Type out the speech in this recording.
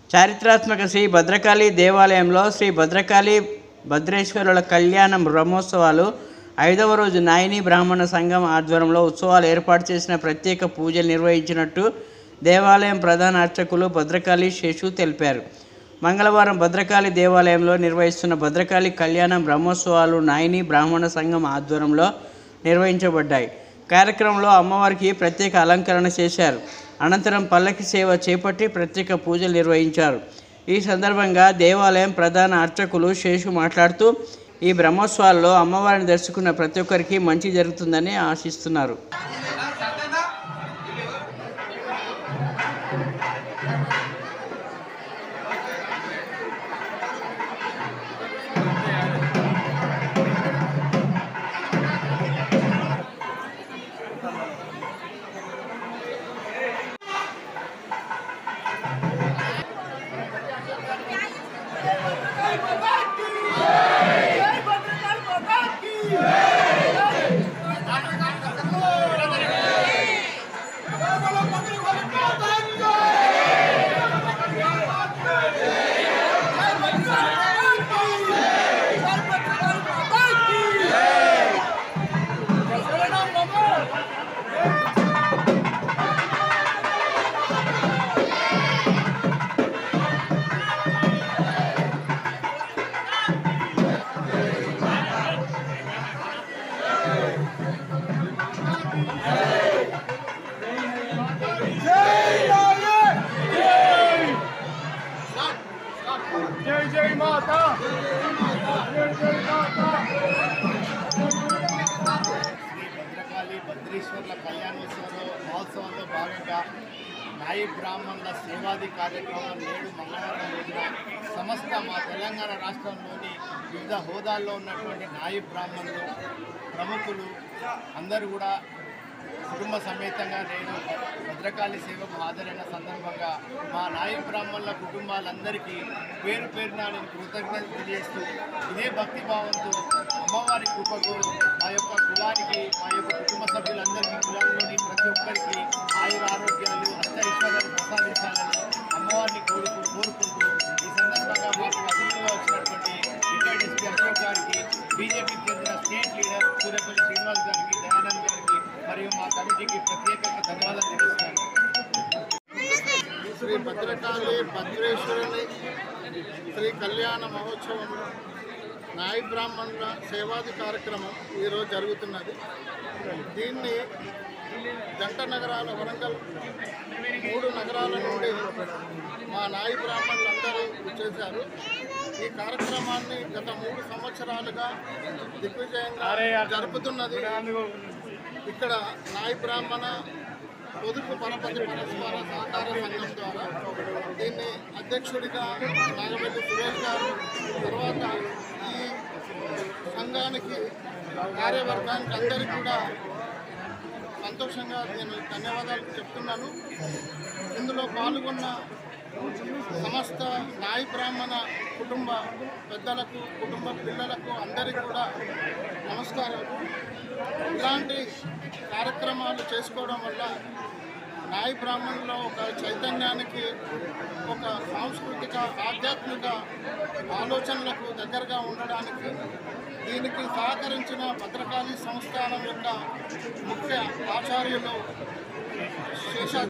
చారిత్రాత్మక శ్రీ భద్రకాళి దేవాలయంలో శ్రీ భద్రకాళి భద్రేశ్వరుల కళ్యాణ బ్రహ్మోత్సవాలు 5వ రోజు నాయిని బ్రాహ్మణ సంఘం ఆధ్వర్యంలో ఉత్సవాలు ఏర్పాటు చేసిన ప్రత్యేక పూజలు నిర్వహించినట్టు దేవాలయం ప్రధాన అర్చకులు భద్రకాళి శేషు తెలిపారు. మంగళవారం భద్రకాళి దేవాలయంలో నిర్వహిస్తున్న భద్రకాళి కళ్యాణ బ్రహ్మోత్సవాలు నాయిని బ్రాహ్మణ సంఘం ఆధ్వర్యంలో నిర్వహించబడ్డాయి. కార్యక్రమంలో అమ్మవారికి ప్రత్యేక అలంకరణ చేశారు. అనంతరం పల్లకి సేవ చేపట్టి ప్రత్యేక పూజలు నిర్వహించారు. ఈ సందర్భంగా దేవాలయం ప్రధాన అర్చకులు శేషు మాట్లాడుతూ ఈ బ్రహ్మోత్సవాల్లో అమ్మవారిని దర్శించుకున్న ప్రతి ఒక్కరికి మంచి జరుగుతుందని ఆశిస్తున్నారు. జై జై మాతా జై జై మాతా. భద్రకాళి భద్రేశ్వర్ల కళ్యాణోత్సవ మహోత్సవంలో భాగంగా నాయి బ్రాహ్మణుల సేవాది కార్యక్రమం నేడు మంగళవారం రోజున సమస్త మా తెలంగాణ రాష్ట్రంలోని వివిధ హోదాల్లో ఉన్నటువంటి నాయి బ్రాహ్మణులు ప్రముఖులు అందరూ కూడా కుటుంబ సమేతంగా నేను భద్రకాళి సేవకు హాజరైన సందర్భంగా మా నాయి బ్రాహ్మణుల కుటుంబాలందరికీ పేరు పేరున నేను కృతజ్ఞతలు తెలియజేస్తూ ఇదే భక్తిభావంతో అమ్మవారి కృపకు మా యొక్క కులానికి మా యొక్క కుటుంబ సభ్యులందరికీ కులంలోని ప్రతి ఒక్కరికి ఆయుర ఆరోగ్యాలు అష్టైశ్వర్యాలు ప్రసాదించాలని అమ్మవారిని కోరుకుంటూ ఈ సందర్భంగా మాకు అతిథిగా వచ్చినటువంటి రిటైర్డ్ ఎస్పీ అశోక్ గారికి, బీజేపీకి చెందిన స్టేట్ లీడర్ సూర్యపల్లి శ్రీనివాస్ గారికి, దయానంద్ గారికి మరియు మా కమిటీకి ప్రత్యేకంగా ధన్యవాదాలు తెలుస్తున్నాను. శ్రీ భద్రకాళి భద్రేశ్వరుని శ్రీ కళ్యాణ మహోత్సవం నాయి బ్రాహ్మణుల సేవాది కార్యక్రమం ఈరోజు జరుగుతున్నది. దీన్ని జంట నగరాల వరంగల్ 3 నగరాల నుండి మా నాయి బ్రాహ్మణులందరూ చేశారు. ఈ కార్యక్రమాన్ని గత 3 సంవత్సరాలుగా దిగ్విజయంగా జరుపుతున్నది. ఇక్కడ నాయి బ్రాహ్మణ పొదుపు పరపతి పరస్పర సహకార సంఘం ద్వారా దీన్ని అధ్యక్షుడిగా నాగవెల్లి సురేష్ గారు, తర్వాత ఈ సంఘానికి కార్యవర్గానికి అందరికీ కూడా సంతోషంగా నేను ధన్యవాదాలు చెప్తున్నాను. ఇందులో పాల్గొన్న సమస్త నాయి బ్రాహ్మణ కుటుంబ పెద్దలకు, కుటుంబ పిల్లలకు అందరికీ కూడా నమస్కారాలు. ఇలాంటి కార్యక్రమాలు చేసుకోవడం వల్ల నాయి బ్రాహ్మణుల్లో ఒక చైతన్యానికి, ఒక సాంస్కృతిక ఆధ్యాత్మిక ఆలోచనలకు దగ్గరగా ఉండడానికి దీనికి సహకరించిన భద్రకాళి సంస్థానం యొక్క ముఖ్య ఆచార్యులు శేష